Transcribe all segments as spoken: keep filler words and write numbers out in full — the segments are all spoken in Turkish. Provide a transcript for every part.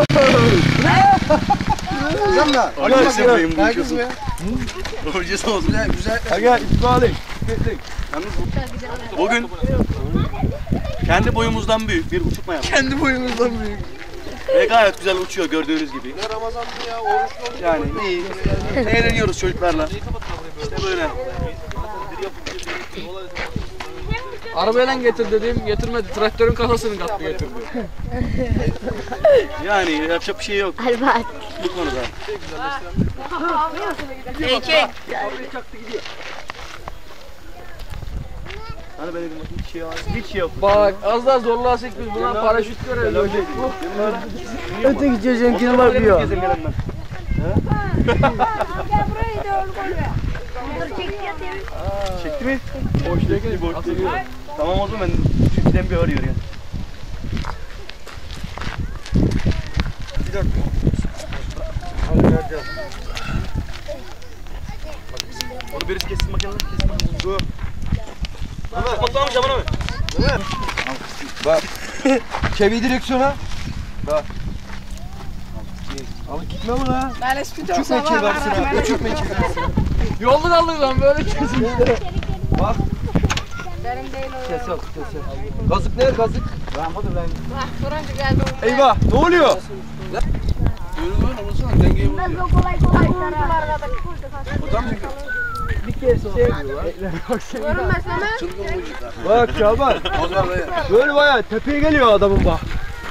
Güzel mi? Arkadaşlar yapayım bu Herkes çocuğu. mi? Hocası olsun. Güzel, güzel. Aga itibari. Yalnız bugün kendi boyumuzdan büyük bir uçurtma yaptık. Kendi boyumuzdan büyük. Ve gayet güzel uçuyor gördüğünüz gibi. Ne Ramazan'dı ya, oruçlu. Yani iyi. Eğleniyoruz çocuklarla. İşte böyle. Arabayla getir dediğim getirmedi. Traktörün kafasını kattı getirdi. Yani yapacak bir şey yok. Albat. Bu konuda. Eke. Hani benim hiç şey yok. Hiç şey yok. Bak az daha zorlarsak biz buna paraşüt görelim. Öteki çocuğun kini bakıyor. Gezin gelen ben. Çekti mi? Boş değil, boş değil. Tamam o zaman ben Türk'ten bir arıyor ya. Bir dakika. Onu birisi kessin makineden, kessin makineden. Dur. Hemen. Patlamış aman abi. Evet. Bak. Çevir direksiyona. Bak. Abi gitme bu la. Uçuk meçe versin ha. Uçuk meçe versin. Yolda kaldık lan böyle kesin. Bak. Kes yok, kes yok. Kazık ne kazık? Eyvah, ne oluyor? Yürü böyle olursa dengeyi buluyor. Kolay kolay. Hocam çünkü. Bir kez şey diyorlar. Görünmez lan. Çılgın mucuklar. Bak Şaban. Böyle bayağı tepeye geliyor adamın bak.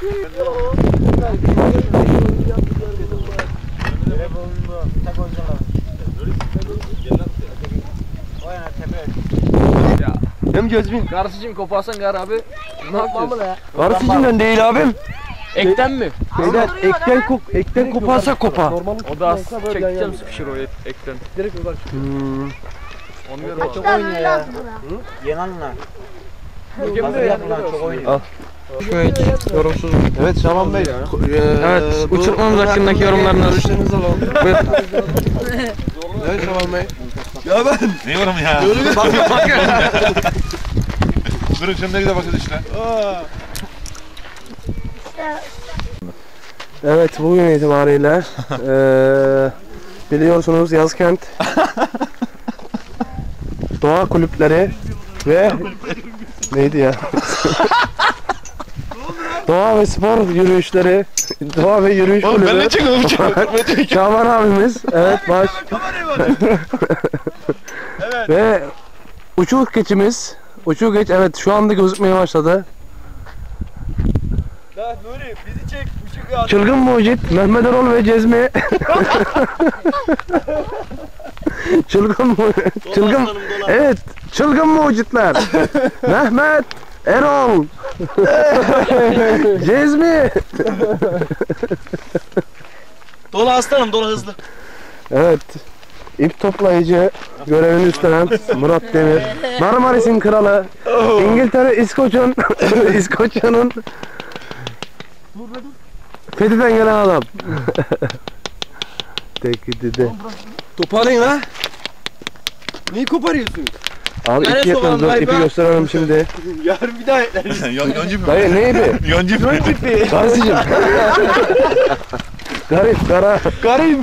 Hem gözmin. Karısıcım koparsan gar abi. Ne yapıyorsun? Karısı içinden değil abim. Ekten mi? Şeyden, ekten, kop, ekten koparsa kopa. O da az çekeceğim sıkışır o ekten. Direkt yukarı çıkıyor. Olmuyor mu? Çok oynuyor ya. Yenanla. Bugün Hazır de yapılan çok oynuyor. Şöyle yorumsuz. Evet Şaban Bey. Evet, uçurtmamız hakkındaki yorumlarınız. Görüşlerinizi alalım. Evet Şaban Bey. Ya ben. Ne yorum ya? Durun şunun ne güzel bakın işte. Evet, bugün itibariyle eee biliyorsunuz Yazkent doğa kulüpleri ve neydi ya? Doğa ve spor yürüyüşleri, doğa ve yürüyüş kulübü. Ben ne çekiyorum? Şaban abimiz, evet baş. Ve uçuk geçimiz, uçuk geç evet şu anda gözükmeye başladı. Lan Nuri bizi çek. Uçuk ya. Çılgın mucit Mehmet Erol ve Cezmi. Çılgın mu? Çılgın. Evet, çılgın mucitler. Mehmet Erol. Cezmi. Dola aslanım, dola hızlı. Evet. İp toplayıcı görevini üstlenen Murat Demir. Marmaris'in kralı. İngiltere İskoç'un İskoçya'nın Fethi'den gelen adam. Tek gidi. Toparlayın ha. Neyi koparıyorsun? Abi ip yetmez, dur ipi gösterelim şimdi. Yarın bir daha ekleriz. Yoncu mu? Dayı ne ipi? Yoncu mu? Karısıcım. Garip, kara. Garip.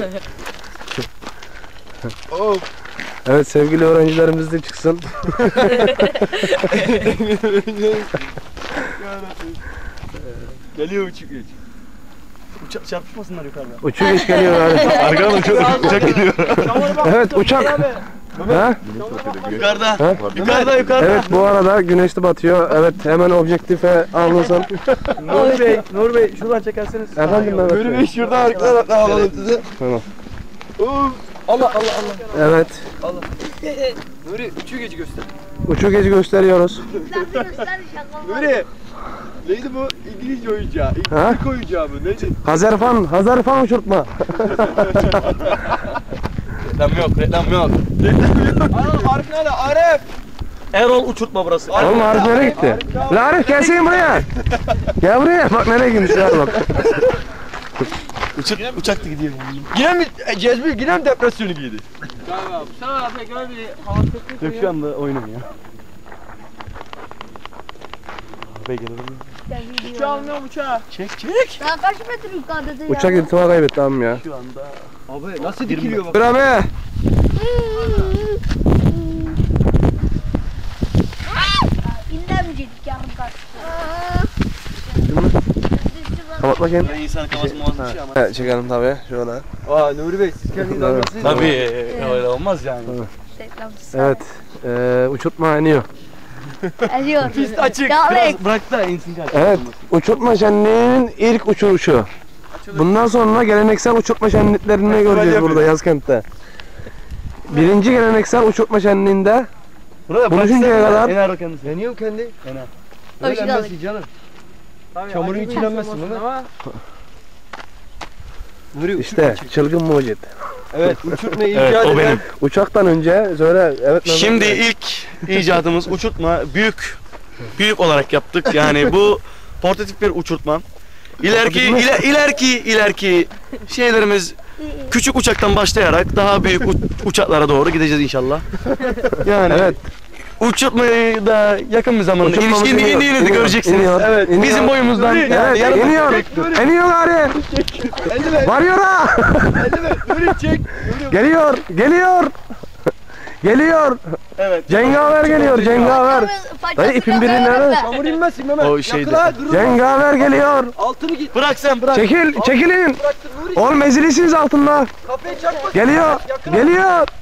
Oh. Evet sevgili öğrencilerimiz de çıksın. Geliyor uçuk geç. Uçak çarpışmasınlar yukarıda. Uçuk iş geliyor abi. Arkadan uçak, uçak geliyor. Evet uçak. Ha? Yukarıda. Ha? Yukarıda, yukarıda. Evet bu arada güneş de batıyor. Evet hemen objektife alınsın. Nur Bey, Nur Bey şuradan çekerseniz. Efendim Mehmet Nuri Bey. Bey şuradan arkadan alalım sizi. Tamam. Allah Allah Allah. Evet. Nuri uçuğu geç göster. Uçuk geç gösteriyoruz. Nuri. Neydi bu? İngilizce oyuncağı. Ha? İlk oyuncağı bu. Neydi? Hazerfan, Hazerfan uçurtma. Reklam yok, reklam yok. Anam harf nerede? Arif. Erol uçurtma burası. Oğlum Arif nereye gitti? La Arif gelsene buraya. Gel buraya. Bak nereye gitmiş ya bak. Uçak, uçak da gidiyor. Yine mi? E, Cezmi yine mi depresyonu giydi? Tamam. Sen abi gel bir hava teknik. Yok şu anda oynamıyor. Bey gelelim. Uçağı almıyorum uçağı. Çek çek. Daha kaç metre yukarıda ya? Uçak irtifa kaybetti abim ya. Şu anda Abi nasıl dikiliyor bak. Brame. İnlemeyecektik yarım kaç. Kapat bakayım. böyle insan kafası muazzam bir şey ama. Evet, çekelim tabii. Şöyle. Aa Nuri Bey siz kendiniz Evet. anlarsınız. Tabii öyle olmaz yani. Evet. Ee, uçurtma iniyor. Ediyor. Pist açık. Dağlık. Biraz bırak da insin kaç. Evet. Uçurtma şenliğinin ilk uçuruşu. Bundan sonra geleneksel uçurtma şenliklerini göreceğiz burada Yazkent'te. Birinci geleneksel uçurtma şenliğinde Burada buluşuncaya kadar- Ener o kendisi. Deniyorum kendi. Ener. Öyle Hoşçakalın. emmesi canım. Çamurun içine emmesin değil mi? Nuri işte çılgın mucit. Evet uçurtma Evet icat o eden. benim. Uçaktan önce söyle evet Mehmet. Şimdi ilk icadımız uçurtma büyük büyük olarak yaptık. Yani bu portatif bir uçurtma. İleriki iler, ileriki ileriki şeylerimiz küçük uçaktan başlayarak daha büyük u- uçaklara doğru gideceğiz inşallah. Yani Evet. uçurtmayı da yakın bir zamanda Uçurmamız ilişkin iniyor, indiğinizi iniyor, göreceksiniz. iniyor, Evet. iniyor. Bizim boyumuzdan Evet, yani yarım- iniyor. İniyor gari. Varıyor ha. Nuri çek. Geliyor. Geliyor. Geliyor. Evet. Cengaver geliyor. Cengaver. Dayı ipin biri nerede? Çamur inmesin Mehmet. O şeydi. Yakıl ha durun. Cengaver geliyor. Altını git. Bırak sen bırak. Çekil. Çekilin. Bıraktın Nuri. Oğlum ezilisiniz altında. Kafayı çarpma. Geliyor. Yakın. Geliyor.